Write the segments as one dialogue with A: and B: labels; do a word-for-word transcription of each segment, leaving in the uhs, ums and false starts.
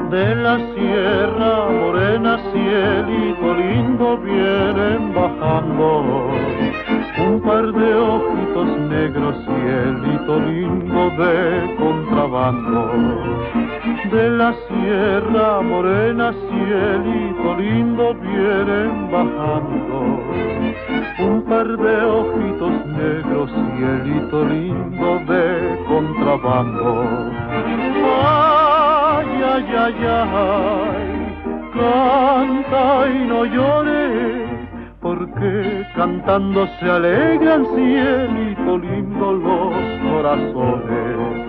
A: De la sierra morena, cielito lindo, vienen bajando un par de ojitos negros, cielito lindo de contrabando. De la sierra morena, cielito lindo, vienen bajando un par de ojitos negros, cielito lindo de contrabando. Ay, ay, ay, ay, canta y no llores, porque cantando se alegran, cielito lindo, los corazones.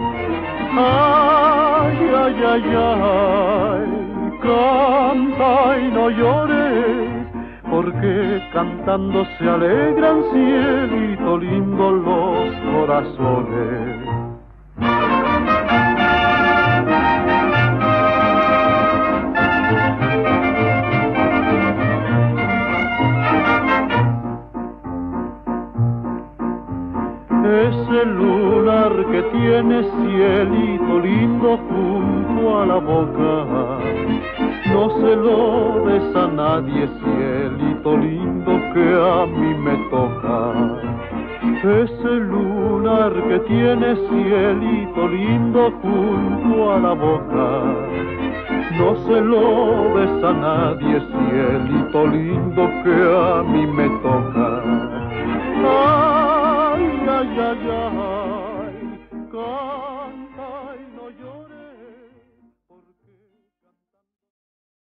A: Ay, ay, ay, ay, canta y no llores, porque cantando se alegran, cielito lindo, los corazones. Ese lunar que tiene, cielito lindo, junto a la boca, no se lo des a nadie, cielito lindo, que a mí me toca. Ese lunar que tiene, cielito lindo, junto a la boca, no se lo des a nadie, cielito lindo, que a mí me toca. Ay, ay, ay, ay.